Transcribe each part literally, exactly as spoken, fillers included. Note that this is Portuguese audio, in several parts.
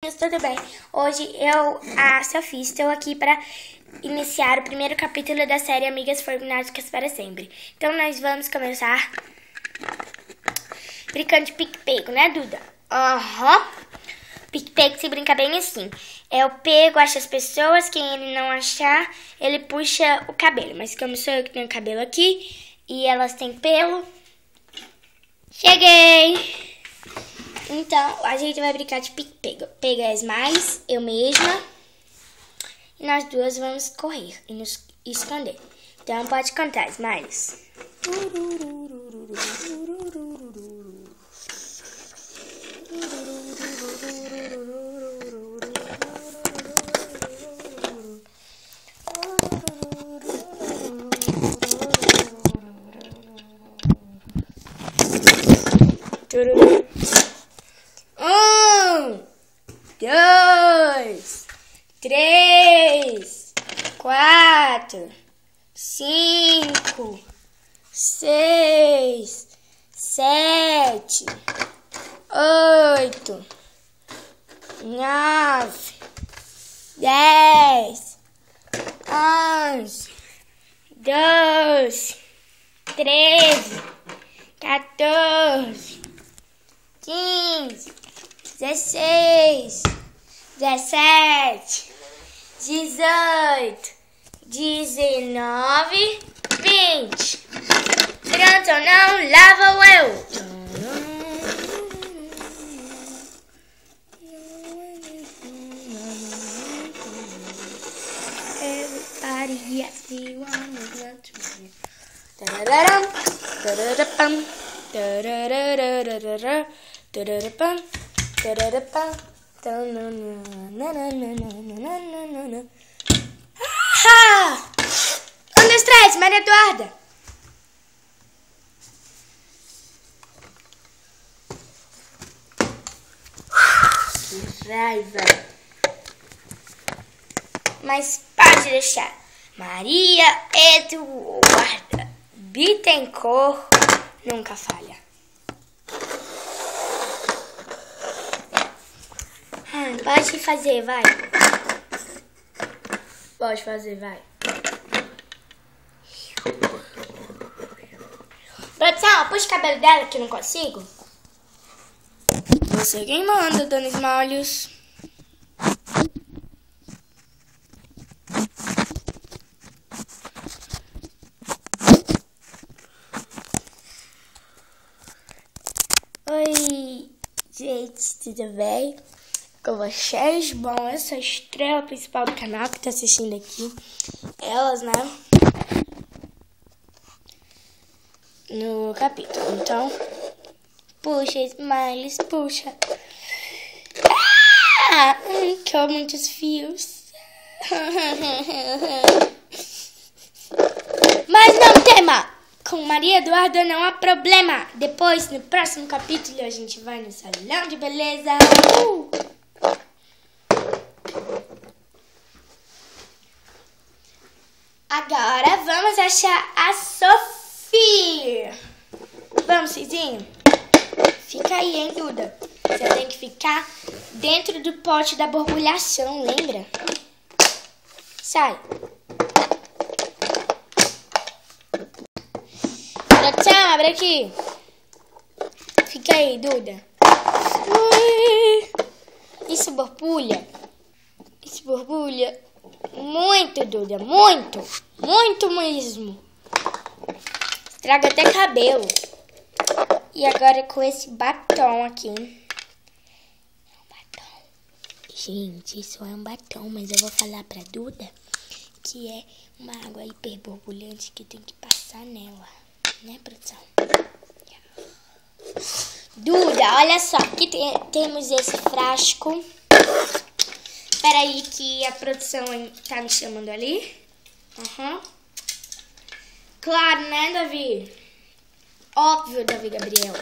Tudo bem? Hoje eu, a Sofia, estou aqui para iniciar o primeiro capítulo da série Amigas Formináticas para Sempre. Então nós vamos começar brincando de pique-pego, né, Duda? Aham. Uhum. Pique-pego se brinca bem assim. Eu pego, acho as pessoas, quem ele não achar, ele puxa o cabelo. Mas como sou eu que tenho cabelo aqui e elas têm pelo, cheguei! Então, a gente vai brincar de pique-pego. Pega as mais, eu mesma. E nós duas vamos correr e nos esconder. Então, pode contar as mais. Um, dois, três, quatro, cinco, seis, sete, oito, nove, dez, onze, doze, treze, quatorze, quinze, dezesseis, dezessete, dezoito, dezenove, vinte. Pronto ou não? Lá vou eu. Everybody asks me one more time. Tarararam, tararapam, tarararararara, tararapam, tararapam, tananana. Ah! Um, dois, três, Maria Eduarda. Que raiva. Mas pode deixar. Maria Eduarda Bittencourt nunca falha. Hum, pode fazer, vai. Pode fazer, vai. Produção, puxa o cabelo dela que eu não consigo. Você quem manda, dona Esmalhos. Oi, gente, tudo bem? Com vocês? Bom, eu sou a estrela principal do canal que tá assistindo aqui. Elas, né? No capítulo. Então, puxa, Smiles, puxa. Ah! Que muitos fios. Mas não tema! Com Maria Eduarda não há problema. Depois, no próximo capítulo, a gente vai no salão de beleza. Uh! Agora vamos achar a Sofia. Vamos, Cizinho? Fica aí, hein, Duda? Você tem que ficar dentro do pote da borbulhação, lembra? Sai. Produção, abre aqui. Fica aí, Duda. Ui. Isso borbulha. Isso borbulha. Muito, Duda. Muito. Muito mesmo. Estraga até cabelo. E agora com esse batom aqui. É um batom. Gente, isso é um batom. Mas eu vou falar pra Duda que é uma água hiper borbulhante que tem que passar nela. Né, produção? Duda, olha só. Aqui tem, temos esse frasco. Espera aí que a produção tá me chamando ali. Uhum. Claro, né, Davi? Óbvio, Davi Gabriel.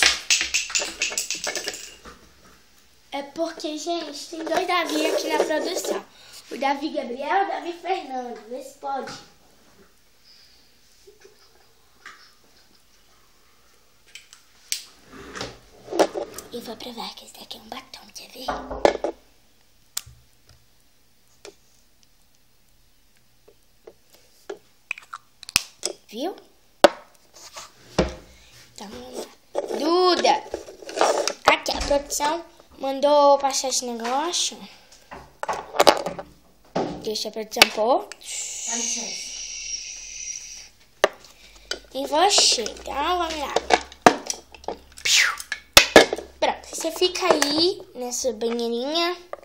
É porque, gente, tem dois Davi aqui na produção. O Davi Gabriel e o Davi Fernando. Vê se pode. Eu vou provar que esse daqui é um batom, quer ver? Viu? Então, vamos lá. Duda! Aqui, a produção mandou passar esse negócio. Deixa a produção pôr. E você, então vamos lá. Pronto, você fica aí nessa banheirinha.